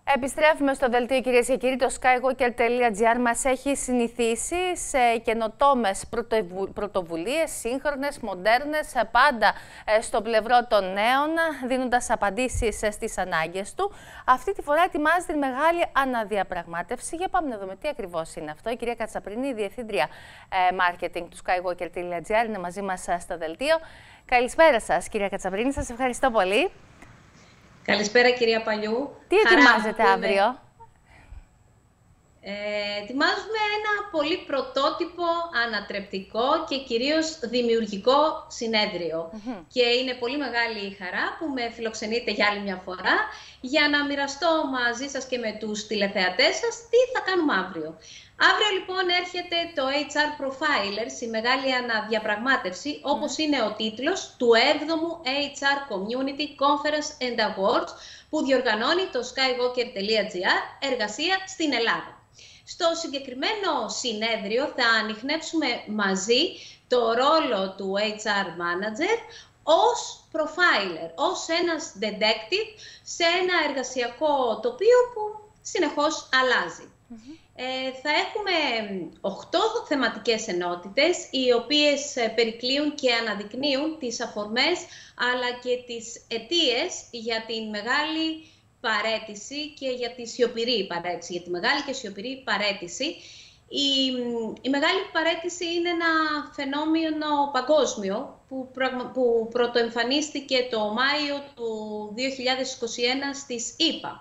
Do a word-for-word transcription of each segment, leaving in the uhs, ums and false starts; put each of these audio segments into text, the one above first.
Επιστρέφουμε στο δελτίο, κυρίες και κύριοι. Το skywalker τελεία gr μας έχει συνηθίσει σε καινοτόμες πρωτοβουλίες, σύγχρονες, μοντέρνες, πάντα στο πλευρό των νέων, δίνοντας απαντήσεις στις ανάγκες του. Αυτή τη φορά ετοιμάζει την μεγάλη αναδιαπραγμάτευση. Για πάμε να δούμε τι ακριβώς είναι αυτό. Η κυρία Κατσαπρίνη, η διευθύντρια marketing του skywalker τελεία gr, είναι μαζί μας στο δελτίο. Καλησπέρα σας, κυρία Κατσαπρίνη. Σας ευχαριστώ πολύ. Καλησπέρα, κυρία Παλιού. Τι ετοιμάζετε αύριο? Ε, ετοιμάζουμε ένα πολύ πρωτότυπο, ανατρεπτικό και κυρίως δημιουργικό συνέδριο. Mm-hmm. Και είναι πολύ μεγάλη η χαρά που με φιλοξενείτε για άλλη μια φορά για να μοιραστώ μαζί σας και με τους τηλεθεατές σας τι θα κάνουμε αύριο. Αύριο λοιπόν έρχεται το έιτς αρ Profilers, η μεγάλη αναδιαπραγμάτευση, mm. όπως είναι ο τίτλος του έβδομου έιτς αρ Community Conference and Awards που διοργανώνει το skywalker τελεία gr εργασία στην Ελλάδα. Στο συγκεκριμένο συνέδριο θα ανιχνεύσουμε μαζί το ρόλο του έιτς αρ Manager ως profiler, ως ένας detective σε ένα εργασιακό τοπίο που συνεχώς αλλάζει. Mm-hmm. Ε, θα έχουμε οκτώ θεματικές ενότητες, οι οποίες περικλείουν και αναδεικνύουν τις αφορμές αλλά και τις αιτίες για την μεγάλη παραίτηση και για τη σιωπηρή παραίτηση, για τη μεγάλη και σιωπηρή παραίτηση. Η, η μεγάλη παραίτηση είναι ένα φαινόμενο παγκόσμιο που, που πρωτοεμφανίστηκε το Μάιο του δύο χιλιάδες είκοσι ένα στις ΗΠΑ.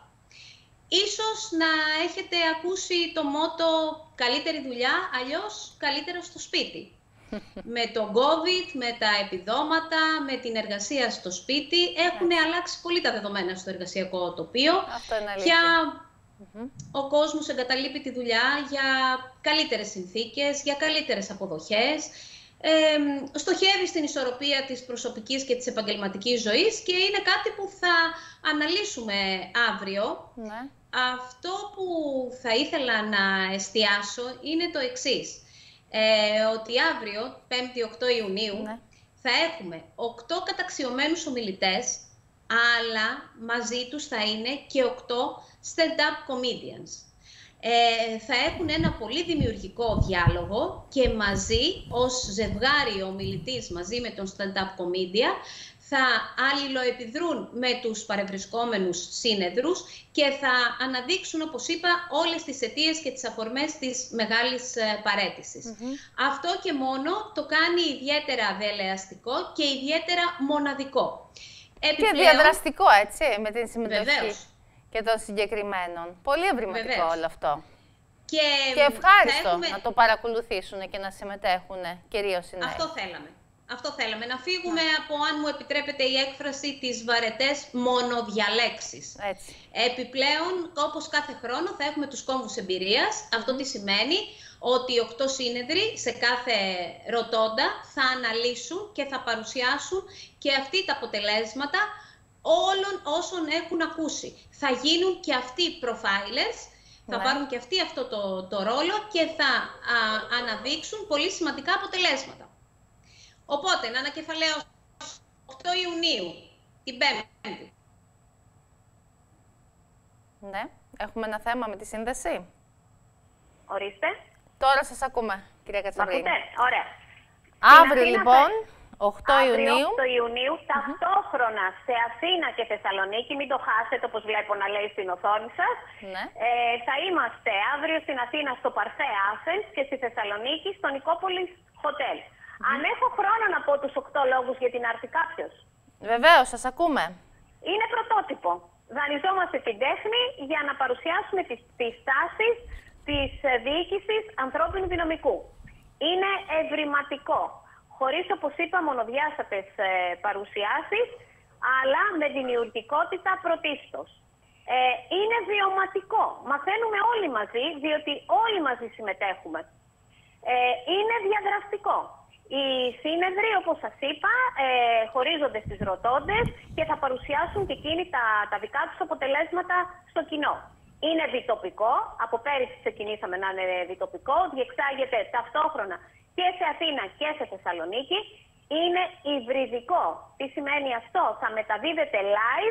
Ίσως να έχετε ακούσει το μότο «καλύτερη δουλειά, αλλιώς καλύτερα στο σπίτι». Με το COVID, με τα επιδόματα, με την εργασία στο σπίτι, έχουν αλλάξει πολύ τα δεδομένα στο εργασιακό τοπίο. Αυτό είναι αλήθεια. Πια mm-hmm. ο κόσμος εγκαταλείπει τη δουλειά για καλύτερες συνθήκες, για καλύτερες αποδοχές. Ε, στοχεύει στην ισορροπία της προσωπικής και της επαγγελματικής ζωής και είναι κάτι που θα αναλύσουμε αύριο. Ναι. Αυτό που θα ήθελα να εστιάσω είναι το εξής. Ε, ότι αύριο, πέμπτη οκτώ Ιουνίου, ναι. θα έχουμε οκτώ καταξιωμένους ομιλητές, αλλά μαζί τους θα είναι και οκτώ stand-up comedians. Ε, θα έχουν ένα πολύ δημιουργικό διάλογο και μαζί, ως ζευγάρι ο ομιλητής μαζί με τον stand-up comedian, θα αλληλοεπιδρούν με τους παρευρισκόμενους σύνεδρους και θα αναδείξουν, όπως είπα, όλες τις αιτίες και τις αφορμές της μεγάλης παραίτησης. Mm-hmm. Αυτό και μόνο το κάνει ιδιαίτερα δελεαστικό και ιδιαίτερα μοναδικό. Επιπλέον, και διαδραστικό, έτσι, με την συμμετοχή βεβαίως. Και των συγκεκριμένων. Πολύ ευρηματικό βεβαίως. Όλο αυτό. Και, και ευχάριστο έχουμε... να το παρακολουθήσουν και να συμμετέχουν κυρίως οι νέοι. Αυτό θέλαμε. Αυτό θέλαμε, να φύγουμε yeah. από, αν μου επιτρέπετε η έκφραση, τις βαρετές μονοδιαλέξεις. Έτσι. Επιπλέον, όπως κάθε χρόνο, θα έχουμε τους κόμβους εμπειρίας. Mm-hmm. Αυτό τι σημαίνει? Ότι οι οκτώ σύνεδροι σε κάθε ρωτώντα θα αναλύσουν και θα παρουσιάσουν και αυτοί τα αποτελέσματα όλων όσων έχουν ακούσει. Θα γίνουν και αυτοί profilers, θα yeah. πάρουν και αυτοί αυτό το, το ρόλο και θα α, αναδείξουν πολύ σημαντικά αποτελέσματα. Οπότε, να ανακεφαλαίω οκτώ Ιουνίου, την Πέμπτη. Ναι, έχουμε ένα θέμα με τη σύνδεση. Ορίστε. Τώρα σας ακούμε, κυρία Κατσαπρίνη. Ακούτε, ωραία. Αύριο λοιπόν, οκτώ Ιουνίου. οκτώ Ιουνίου, mm-hmm. ταυτόχρονα σε Αθήνα και Θεσσαλονίκη, μην το χάσετε όπως βλέπω να λέει στην οθόνη σας. Ναι. Ε, θα είμαστε αύριο στην Αθήνα στο Παρθέ Athens και στη Θεσσαλονίκη στο Νικόπολης Hotel. Mm-hmm. Αν έχω χρόνο να πω τους οκτώ λόγους για την άρτη κάποιος. Βεβαίως, σας ακούμε. Είναι πρωτότυπο. Δανειζόμαστε την τέχνη για να παρουσιάσουμε τις, τις τάσεις της διοίκησης ανθρώπινου δυναμικού. Είναι ευρηματικό. Χωρίς, όπως είπα, μονοδιάστατες ε, παρουσιάσεις, αλλά με δημιουργικότητα πρωτίστως. Ε, είναι βιωματικό. Μαθαίνουμε όλοι μαζί, διότι όλοι μαζί συμμετέχουμε. Ε, είναι διαδραστικό. Οι σύνεδροι, όπως σας είπα, ε, χωρίζονται στις ρωτώντες και θα παρουσιάσουν και εκείνοι τα, τα δικά τους αποτελέσματα στο κοινό. Είναι διτοπικό, από πέρυσι ξεκινήσαμε να είναι διτοπικό, διεξάγεται ταυτόχρονα και σε Αθήνα και σε Θεσσαλονίκη. Είναι υβριδικό. Τι σημαίνει αυτό? Θα μεταδίδεται live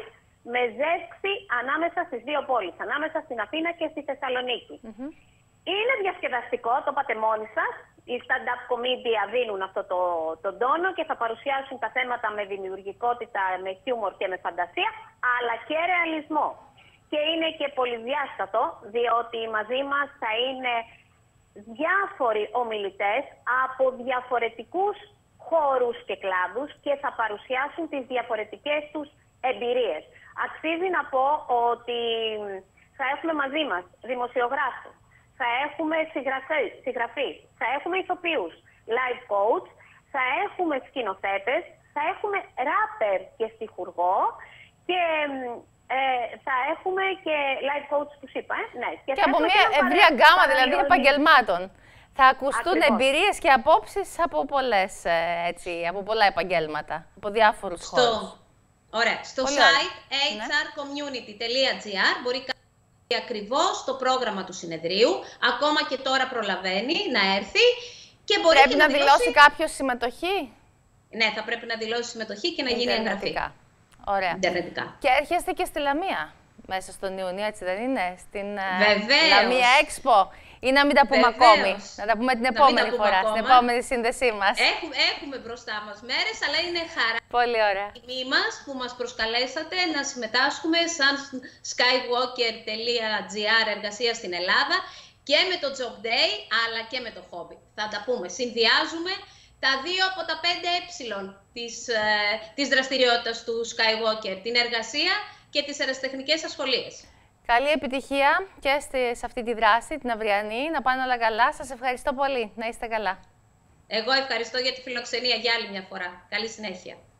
με ζεύξη ανάμεσα στις δύο πόλεις, ανάμεσα στην Αθήνα και στη Θεσσαλονίκη. Mm-hmm. Είναι διασκεδαστικό, το πάτε μόνοι σας. Οι stand-up comedy δίνουν αυτό το, τον τόνο και θα παρουσιάσουν τα θέματα με δημιουργικότητα, με χιούμορ και με φαντασία, αλλά και ρεαλισμό. Και είναι και πολυδιάστατο, διότι μαζί μας θα είναι διάφοροι ομιλητές από διαφορετικούς χώρους και κλάδους και θα παρουσιάσουν τις διαφορετικές τους εμπειρίες. Αξίζει να πω ότι θα έχουμε μαζί μας δημοσιογράφους, θα έχουμε συγγραφείς, θα έχουμε ηθοποιούς, live coach, θα έχουμε σκηνοθέτες, θα έχουμε ράπερ και στιχουργό και ε, θα έχουμε και live coach που σου είπα. Ε? Ναι. Και, και από μια ευρεία γκάμα δηλαδή επαγγελμάτων. Θα ακουστούν Ακριβώς. εμπειρίες και απόψεις από, πολλές, έτσι, από πολλά επαγγέλματα, από διάφορους Στο... χώρους. Ωραία. Στο Πολύ site ωραία. έιτς αρ community τελεία τζι άρ μπορεί να δει ακριβώς το πρόγραμμα του συνεδρίου. Ακόμα και τώρα προλαβαίνει να έρθει και μπορεί Πρέπει και να, να δηλώσει δηλώσει κάποιος συμμετοχή. Ναι, θα πρέπει να δηλώσει συμμετοχή και να γίνει εγγραφή. Ωραία. Ιντερνετικά. Και έρχεστε και στη Λαμία μέσα στον Ιούνιο, έτσι δεν είναι? Στην Βεβαίως. Λαμία Expo. Ή να μην τα πούμε Βεβαίως. ακόμη. Να τα πούμε την επόμενη πούμε φορά, ακόμα. στην επόμενη σύνδεσή μας. Έχουμε, έχουμε μπροστά μας μέρες, αλλά είναι χαρά. Πολύ ωραία. Η τιμή μας που μας προσκαλέσατε να συμμετάσχουμε σαν skywalker τελεία τζι άρ εργασία στην Ελλάδα και με το Job Day, αλλά και με το Hobby. Θα τα πούμε. Συνδυάζουμε τα δύο από τα πέντε ε της, ε, της δραστηριότητας του Skywalker, την εργασία και τις αεραστεχνικές ασχολίες. Καλή επιτυχία και σε αυτή τη δράση, την αυριανή. Να πάνε όλα καλά. Σας ευχαριστώ πολύ. Να είστε καλά. Εγώ ευχαριστώ για τη φιλοξενία για άλλη μια φορά. Καλή συνέχεια.